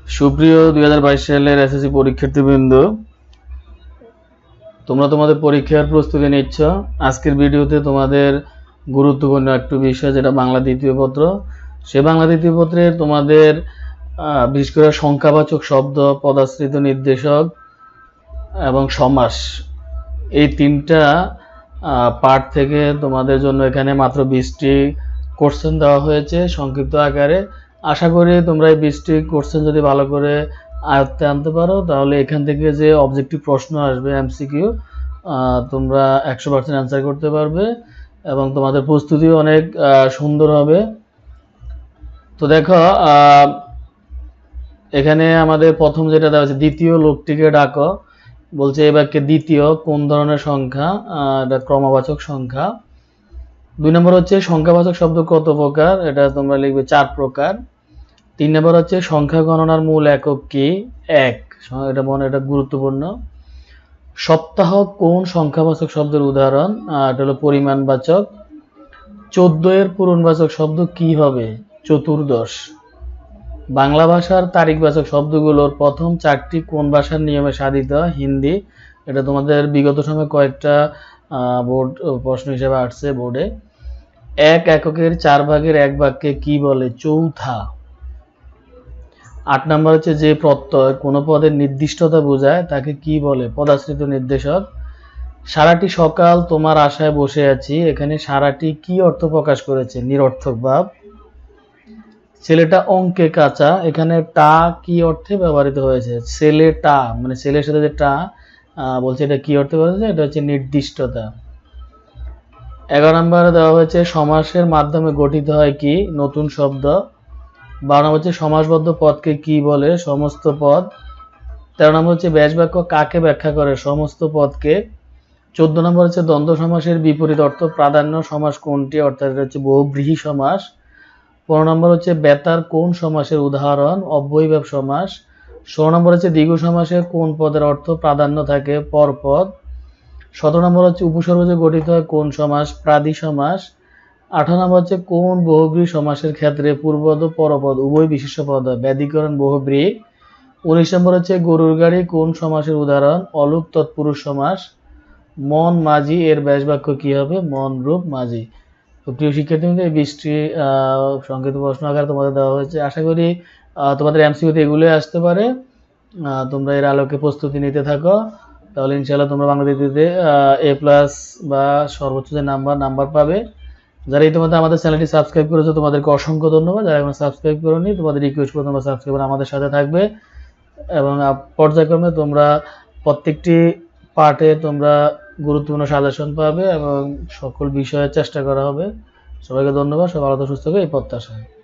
সুপ্রিয় 2022 সালের এসএসসি পরীক্ষার্থীবৃন্দ, তোমরা তোমাদের পরীক্ষার প্রস্তুতি নিচ্ছ। আজকের ভিডিওতে তোমাদের গুরুত্বপূর্ণ একটু বিষয়, যেটা বাংলা দ্বিতীয় পত্র। সে বাংলা দ্বিতীয় পত্রে তোমাদের বিশেষ করে সংখ্যাবাচক শব্দ, পদাশ্রিত নির্দেশক এবং সমাস, এই তিনটা পার্ট থেকে তোমাদের জন্য এখানে মাত্র 20টি কোশ্চেন দেওয়া হয়েছে সংক্ষিপ্ত আকারে। আশা করি তোমরা এই 20টি কোশ্চেন যদি ভালো করে আয়ত্তে আনতে পারো, তাহলে এখান থেকে যে অবজেক্টিভ প্রশ্ন আসবে এমসিকিউ, তোমরা 100% অ্যান্সার করতে পারবে এবং তোমাদের প্রস্তুতিও অনেক সুন্দর হবে। তো দেখো, এখানে আমাদের প্রথম যেটা দেওয়া আছে, দ্বিতীয় লোকটিকে ডাকো। বলছে এই বাক্যে দ্বিতীয় কোন ধরনের সংখ্যা? এটা ক্রমবাচক সংখ্যা। 2 নম্বর হচ্ছে সংখ্যাবাচক শব্দ কত প্রকার? এটা তোমরা লিখবে 4 প্রকার। 3 নম্বর হচ্ছে সংখ্যা গণনার মূল একক কি? 1। এটা গুরুত্বপূর্ণ। সপ্তাহ কোন সংখ্যাবাচক শব্দের উদাহরণ? এটা হলো পরিমাণবাচক। 14 এর পূরণবাচক শব্দ কি হবে? 14। বাংলা ভাষার তারিখবাচক শব্দগুলোর প্রথম 4টি কোন ভাষার নিয়মে সাধিত? হিন্দি। এটা তোমাদের বিগত সময়ে কয়েকটা বোর্ড প্রশ্ন হিসেবে আসছে বোর্ডে। 1 এককের 4 ভাগের 1 বাক্যে কি বলে? চৌথা। 8 নম্বর হচ্ছে যে প্রত্যয় কোনো পদের নির্দিষ্টতা বোঝায় তাকে কি বলে? পদাশ্রিত নির্দেশক। সারাটি সকাল তোমার আশায় বসে আছি, এখানে সারাটি কি অর্থ প্রকাশ করেছে? নিরর্থক ভাব। ছেলেটা অঙ্কে কাঁচা, এখানে টা কি অর্থে ব্যবহৃত হয়েছে? ছেলেটা, মানে ছেলের সাথে যে টা বলছে, এটা কি অর্থে ব্যবহৃত হয়েছে? এটা হচ্ছে নির্দিষ্টতা। 11 নম্বরে দেওয়া হয়েছে সমাসের মাধ্যমে গঠিত হয় কি? নতুন শব্দ। 12 নম্বর হচ্ছে সমাসবদ্ধ পদকে কি বলে? সমস্ত পদ। 13 নম্বর হচ্ছে ব্যাস বাক্য কাকে ব্যাখ্যা করে? সমস্ত পদকে। 14 নম্বর হচ্ছে দ্বন্দ্ব সমাসের বিপরীত অর্থ প্রাধান্য সমাস কোনটি? অর্থাৎ এটা হচ্ছে বহুব্রীহি সমাস। 15 নম্বর হচ্ছে বেতার কোন সমাসের উদাহরণ? অব্যয়ীভাব সমাস। 16 নম্বর হচ্ছে দ্বিগু সমাসে কোন পদের অর্থ প্রাধান্য থাকে? পরপদ। 17 নম্বর হচ্ছে উপসর্গজে গঠিত হয় কোন সমাস? প্রাদি সমাস। 18 নম্বর হচ্ছে কোন বহুব্রীহি সমাসের ক্ষেত্রে পূর্বপদ ও পরপদ উভয় বিশেষ্য পদ হয়? ব্যাধিকরণ বহুব্রীহি। 19 নম্বর হচ্ছে গরুর গাড়ি কোন সমাসের উদাহরণ? অলুক তৎপুরুষ সমাস। মন মাঝি এর ব্যাস বাক্য কি হবে? মন রূপ মাঝি। তো প্রিয় শিক্ষার্থীদের, এই 20টি সংক্ষিপ্ত প্রশ্ন আকারে তোমাদের দেওয়া হয়েছে। আশা করি তোমাদের এমসিকিউতে এগুলোই আসতে পারে। তোমরা এর আলোকে প্রস্তুতি নিতে থাকো, তাহলে ইনশাআল্লাহ তোমরা বাংলা দ্বিতীয়তে A+ বা সর্বোচ্চ যে নাম্বার পাবে। যারা ইতিমধ্যে আমাদের চ্যানেলটি সাবস্ক্রাইব করেছো তোমাদেরকে অসংখ্য ধন্যবাদ। যারা এখন সাবস্ক্রাইব করোনি, তোমাদের রিকোয়েস্ট করে তোমরা সাবস্ক্রাইব করে আমাদের সাথে থাকবে এবং পর্যায়ক্রমে তোমরা প্রত্যেকটি পার্টে তোমরা গুরুত্বপূর্ণ সাজেশন পাবে এবং সকল বিষয়ে চেষ্টা করা হবে। সবাইকে ধন্যবাদ। সবাই ভালো সুস্থ হবে এই প্রত্যাশায়।